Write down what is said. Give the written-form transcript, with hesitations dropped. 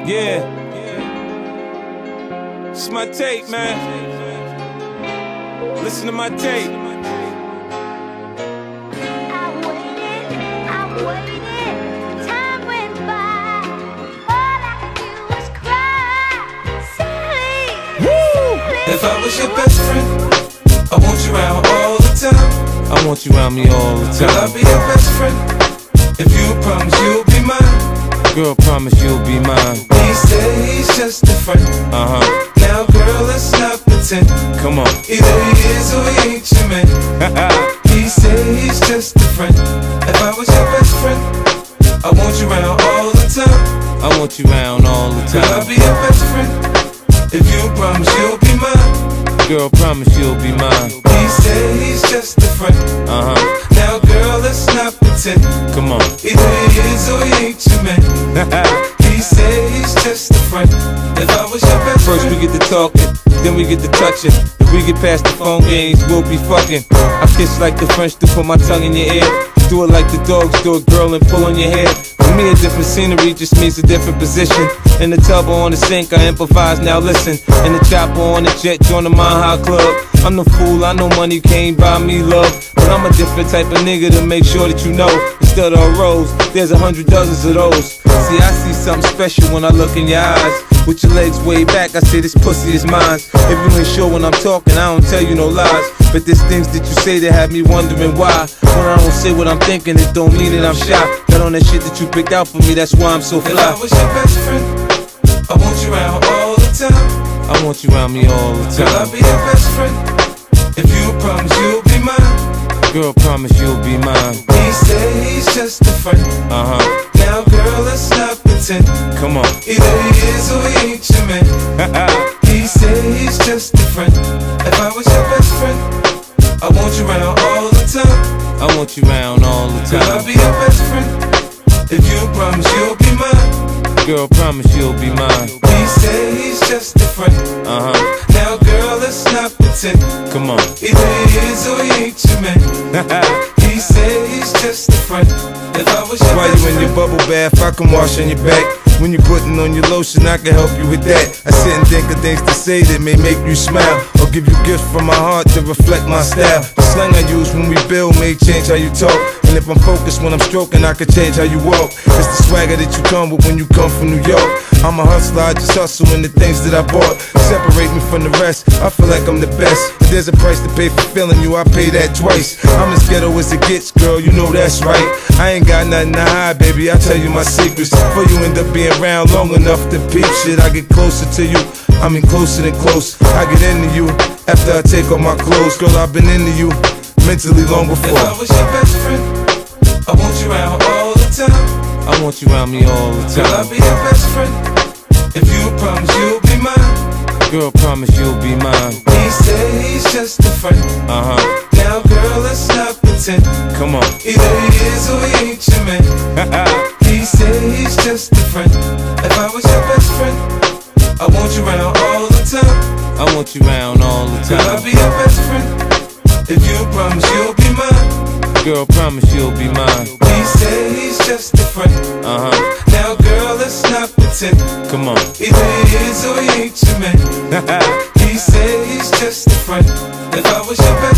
Yeah. It's my tape, man. Listen to my tape. I waited, time went by. All I could do was cry. Silly, silly. If I was your best friend, I want you around all the time. I want you around me all the time. Girl, I'll be your best friend. If you promise you'll be mine. Girl, promise you'll be mine. He said he's just a friend. Now girl, let's not pretend. Come on. Either he is or he ain't your man. He said he's just a friend. If I was your best friend, I want you around all the time. I want you around all the Girl, I'll time. be your best friend. If you promise you'll be mine. Girl, promise you'll be mine. He said he's just a friend. Now girl, let's not pretend. Come on. Either he is or he ain't your man. He said he's just a friend. If I was your best First friend. we get to talking, then we get to touching. If we get past the phone games, we'll be fucking. I kiss like the French to put my tongue in your ear. Do it like the dogs do it, girl, and pull on your hair. For me, a different scenery just means a different position. In the tub or on the sink, I improvise, now listen. In the chopper on the jet, join the Mile High Club. I'm the fool, I know money can't buy me love, but I'm a different type of nigga to make sure that you know. Instead of a rose, there's 100 dozens of those. See, I see something special when I look in your eyes. With your legs way back, I say this pussy is mine. If you ain't sure when I'm talking, I don't tell you no lies. But there's things that you say that have me wondering why. When I don't say what I'm thinking, it don't mean that I'm shy. Got on that shit that you picked out for me, that's why I'm so If I fly. was your best friend, I want you around all the time. I want you around me all the Girl, I'll time. be your best friend. If you promise you'll be mine. Girl, promise you'll be mine. He said he's just a friend. Now girl, let's not pretend. Come on. Either he is or he ain't your man. He said he's just a friend. If I was your best friend, I want you around all the time. I want you around all the Girl, I'll time. be your best friend. If you promise you'll be mine. Girl, promise you'll be mine. He said he's just a friend. Now girl, let's not pretend. Come on. Either he is or he ain't your man. He said he's just a friend. If I was your While best you in friend. your bubble bath, I can wash on your back. When you putting on your lotion, I can help you with that. I sit and think of things to say that may make you smile, or give you gifts from my heart to reflect my style. The slang I use when we build may change how you talk, and if I'm focused when I'm stroking, I can change how you walk. It's the swagger that you come with when you come from New York. I'm a hustler, I just hustle in the things that I bought. Separate me from the rest, I feel like I'm the best. If there's a price to pay for feeling you, I pay that twice. I'm as ghetto as it gets, girl, you know that's right. I ain't got nothing to hide, baby, I tell you my secrets. Before you end up being around long enough to peep shit, I get closer to you, I mean closer than close. I get into you after I take off my clothes. Girl, I've been into you mentally long If I before. was your best friend, I want you around all the time. I want you around me all the Girl, I'll time. be your best friend. If you promise you'll be mine. Girl, promise you'll be mine. He said he's just a friend. Now girl, let's not pretend. Come on. Either he is or he ain't your man. He said he's just a friend. If I was your best friend, I want you around all the time. I want you around all the Girl, I'll time. be your best friend. If you promise you'll be mine. Girl, promise you'll be mine. He said he's just a friend. Now girl, let's not pretend. Come on. Either he is or he ain't your man. He said he's just a friend. If I was your best